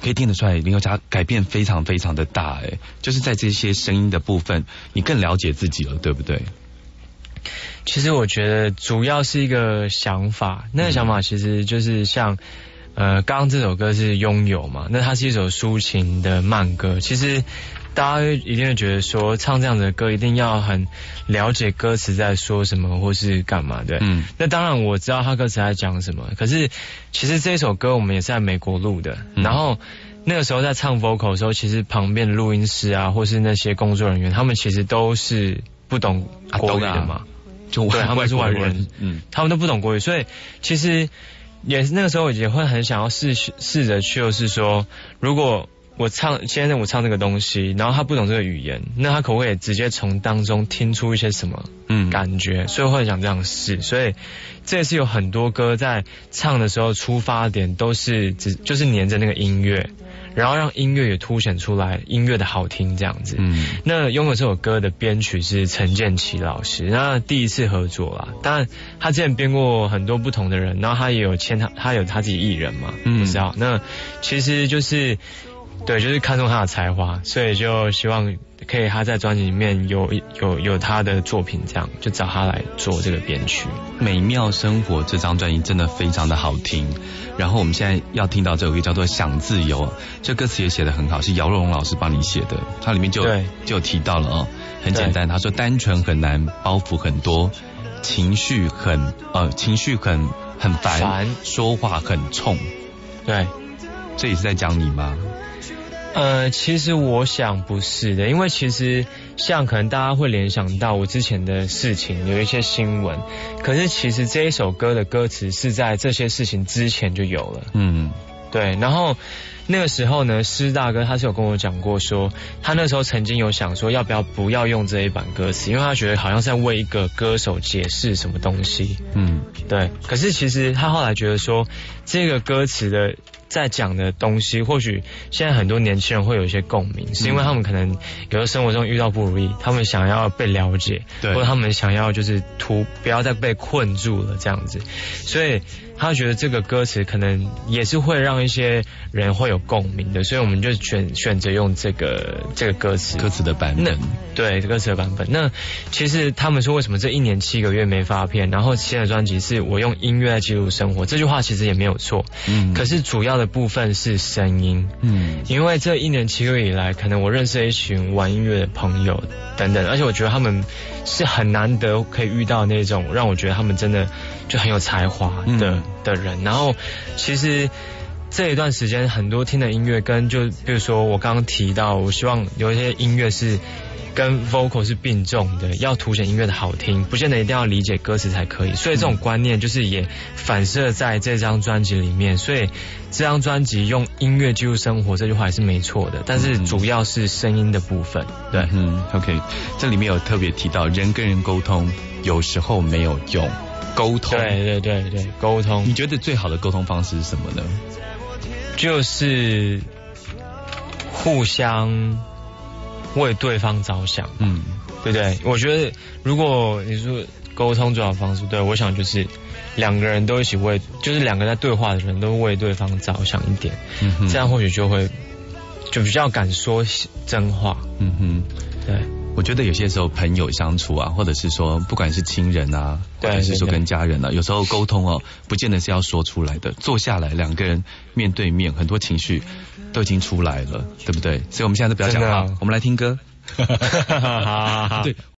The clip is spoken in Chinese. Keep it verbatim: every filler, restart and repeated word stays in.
可以听得出来林宥嘉改变非常非常的大，哎，就是在这些声音的部分，你更了解自己了，对不对？ 其实我觉得主要是一个想法，那个想法其实就是像。呃，刚刚这首歌是拥有嘛，那它是一首抒情的慢歌，其实大家一定会觉得说唱这样的歌一定要很了解歌词在说什么或是干嘛的，嗯，那当然我知道他歌词在讲什么，可是其实这首歌我们也是在美国录的，嗯，然后那个时候在唱 vocal 的时候，其实旁边的录音师啊或是那些工作人员，他们其实都是不懂国语的嘛，啊， 就对，他们是外国人，嗯，他们都不懂国语，所以其实也那个时候也会很想要试试着去，就是说，如果我唱现在我唱这个东西，然后他不懂这个语言，那他可不可以直接从当中听出一些什么嗯感觉？嗯，所以会想这样试，所以这也是有很多歌在唱的时候出发点都是只就是黏着那个音乐。然后让音乐也凸显出来音乐的好听这样子。嗯，那拥有这首歌的编曲是陈建骐老师，那第一次合作啦。当然他之前编过很多不同的人，然后他也有签他他有他自己艺人嘛，嗯，你知道。那其实就是对，就是看中他的才华，所以就希望可以他在专辑里面有有有他的作品，这样就找他来做这个编曲。 美妙生活这张专辑真的非常的好听，然后我们现在要听到这首歌叫做想自由，这歌词也写得很好，是姚若龙老师帮你写的，它里面就就有提到了哦，很简单，他说单纯很难，包袱很多，情绪很呃情绪很很烦，烦说话很冲， 对， 这也是在讲你吗？ 呃，其实我想不是的，因为其实像可能大家会联想到我之前的事情，有一些新闻，可是其实这一首歌的歌词是在这些事情之前就有了，嗯，对，然后那个时候呢，施大哥他是有跟我讲过说，他那时候曾经有想说要不要不要用这一版歌词，因为他觉得好像是在为一个歌手解释什么东西，嗯，对，可是其实他后来觉得说这个歌词的在讲的东西，或许现在很多年轻人会有一些共鸣，是因为他们可能有的生活中遇到不如意，他们想要被了解，或者他们想要就是突不要再被困住了这样子，所以他觉得这个歌词可能也是会让一些人会有共鸣的，所以我们就选选择用这个这个歌词歌词的版本， 对歌词的版本。那其实他们说为什么这一年七个月没发片，然后新的专辑是我用音乐在记录生活，这句话其实也没有错，嗯，可是主要的部分是声音，嗯，因为这一年七个月以来，可能我认识了一群玩音乐的朋友等等，而且我觉得他们是很难得可以遇到那种让我觉得他们真的就很有才华的、嗯、的人。然后其实这一段时间很多听的音乐跟就比如说我刚刚提到，我希望有一些音乐是跟 vocal 是并重的，要凸显音乐的好听，不见得一定要理解歌词才可以，所以这种观念就是也反射在这张专辑里面，所以这张专辑用音乐记录生活这句话还是没错的，但是主要是声音的部分。对， 嗯 ，OK， 这里面有特别提到人跟人沟通有时候没有用，沟通， 对对对对，沟通。 你觉得最好的沟通方式是什么呢？ 就是互相为对方着想，嗯，对不对？我觉得如果你说沟通最好的方式，对我想就是两个人都一起为，就是两个在对话的人都为对方着想一点，嗯哼，这样或许就会就比较敢说真话，嗯哼，对。 我觉得有些时候朋友相处啊，或者是说不管是亲人啊，或者是说跟家人啊，有时候沟通哦，不见得是要说出来的，坐下来两个人面对面，很多情绪都已经出来了，对不对？所以我们现在都不要讲话，我们来听歌。 好好好， 对，